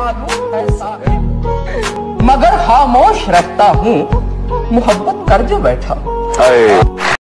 मालूम ऐसा है, मगर खामोश रहता हूँ मोहब्बत कर जो बैठा।